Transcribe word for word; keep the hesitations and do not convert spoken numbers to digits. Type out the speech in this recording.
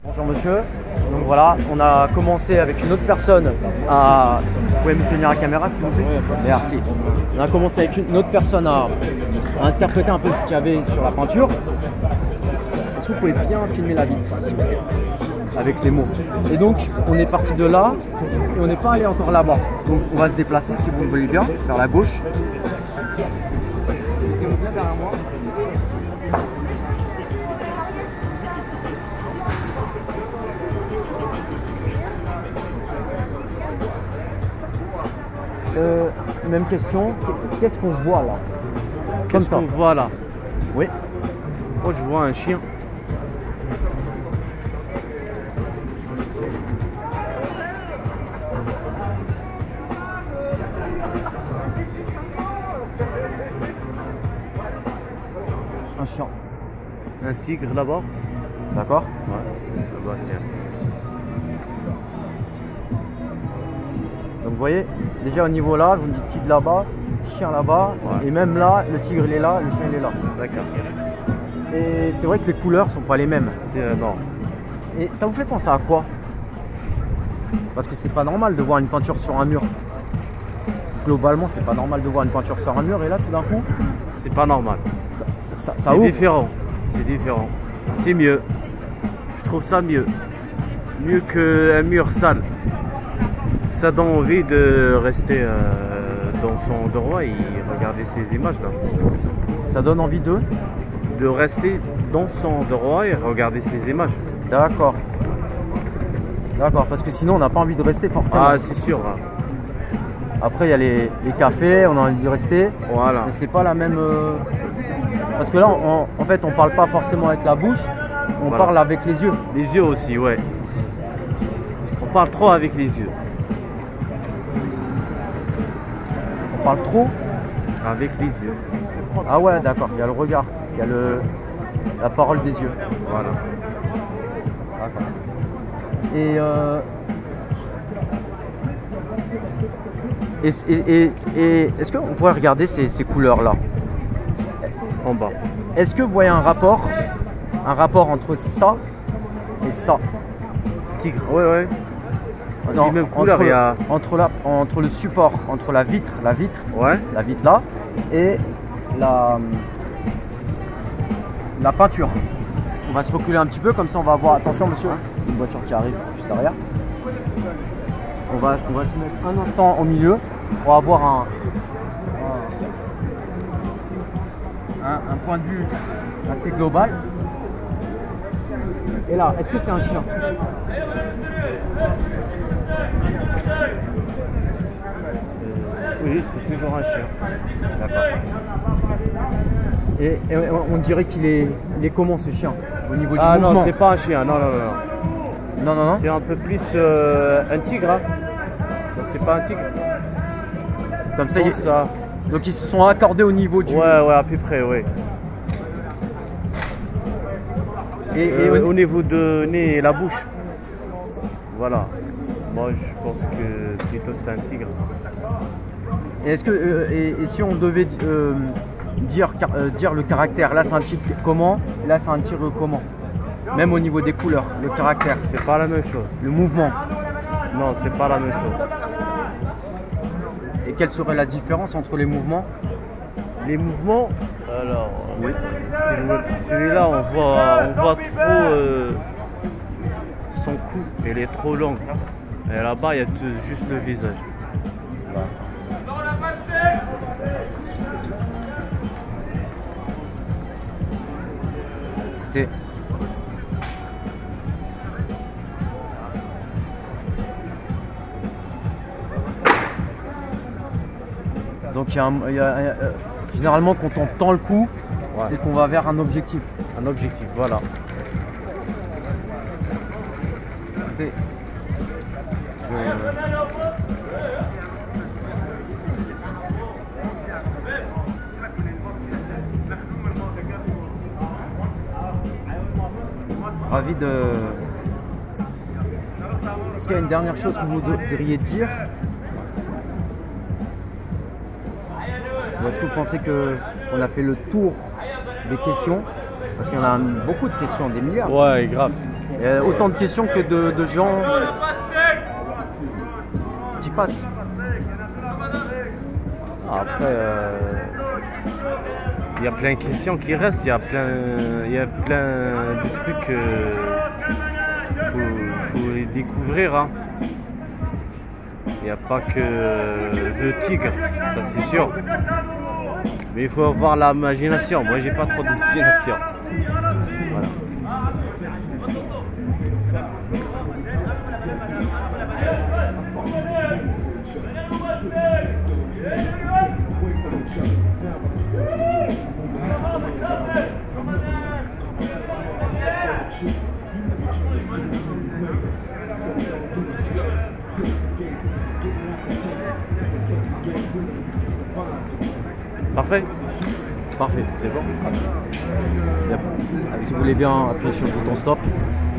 Bonjour monsieur, donc voilà, on a commencé avec une autre personne à... Vous pouvez me tenir la caméra s'il vous plaît? Merci. On a commencé avec une autre personne à, à interpréter un peu ce qu'il y avait sur la peinture. Est-ce que vous pouvez bien filmer la vitre s'il vous plaît, avec les mots? Et donc on est parti de là et on n'est pas allé encore là-bas. Donc on va se déplacer si vous le voulez bien, vers la gauche. Mettez-vous bien derrière moi. Euh, même question, qu'est-ce qu'on voit là? Qu'est-ce qu'on voit là? Oui. Moi je vois un chien. Un chien. Un tigre là-bas. D'accord. Ouais. Là-bas c'est un... Donc vous voyez, déjà au niveau là, vous me dites tigre là-bas, chien là-bas, ouais. Et même là, le tigre il est là, le chien il est là. D'accord. Et c'est vrai que les couleurs sont pas les mêmes. C'est euh, non. Et ça vous fait penser à quoi? Parce que c'est pas normal de voir une peinture sur un mur. Globalement, c'est pas normal de voir une peinture sur un mur et là tout d'un coup, c'est pas normal. Ça, ça, ça, ça c'est différent. C'est différent. C'est mieux. Je trouve ça mieux. Mieux qu'un mur sale. Ça donne envie de rester euh, dans son endroit et regarder ces images là. Ça donne envie de De rester dans son endroit et regarder ces images. D'accord. D'accord, parce que sinon on n'a pas envie de rester forcément. Ah c'est sûr. Hein. Après il y a les, les cafés, on a envie de rester. Voilà. Mais c'est pas la même. Euh... Parce que là on, en fait on parle pas forcément avec la bouche, on voilà. Parle avec les yeux. Les yeux aussi, ouais. On parle trop avec les yeux. On parle trop avec les yeux. Ah ouais, d'accord, il y a le regard, il y a le, la parole des yeux. Voilà. D'accord. Et, euh, et, et, et est-ce qu'on pourrait regarder ces, ces couleurs-là en bas? Est-ce que vous voyez un rapport, un rapport entre ça et ça? Tigre, ouais, ouais. Non, même couleur, entre, il y a... entre, la, entre le support, entre la vitre, la vitre, ouais. la vitre là, et la, la peinture. On va se reculer un petit peu, comme ça on va voir. Attention monsieur, une voiture qui arrive juste derrière. On va, on va se mettre un instant au milieu pour avoir un, un, un point de vue assez global. Et là, est-ce que c'est un chien? Oui, c'est toujours un chien. D'accord. Et, et on dirait qu'il est, il est comment ce chien au niveau du ah mouvement? Ah non, c'est pas un chien, non, non, non. Non, non, non. C'est un peu plus euh, un tigre. Hein. C'est pas un tigre. Comme ça, il... ça, donc ils se sont accordés au niveau du... Ouais, ouais, à peu près, ouais. Et, euh, et au... au niveau de nez et la bouche. Voilà. Moi, je pense que plutôt c'est un tigre. Et est-ce que euh, et, et si on devait euh, dire, euh, dire le caractère, là c'est un tigre comment, et là c'est un tigre comment? Même au niveau des couleurs, le caractère. C'est pas la même chose. Le mouvement. Non, c'est pas la même chose. Et quelle serait la différence entre les mouvements? Les mouvements, alors, oui. Celui-là, on voit, on voit trop euh, son cou, elle est trop longue. Et là-bas, il y a tout, juste le visage. Voilà. Écoutez. Donc il y a, un, il y a, il y a euh, généralement quand on tend le coup, ouais. C'est qu'on va vers un objectif. Un objectif, voilà. Écoutez, je... Ravi de... Est-ce qu'il y a une dernière chose que vous voudriez dire? Ou est-ce que vous pensez qu'on a fait le tour des questions? Parce qu'il y en a beaucoup de questions, des milliards. Ouais, grave. Il y a autant de questions que de, de gens qui passent. Après, euh, il y a plein de questions qui restent, il y a plein, il y a plein de trucs qu'il faut, faut les découvrir. Hein. Il n'y a pas que le tigre, ça c'est sûr. Mais il faut avoir l'imagination. Moi j'ai pas trop d'imagination. Voilà. Parfait. Parfait, c'est bon. Si vous voulez bien appuyer sur le bouton stop.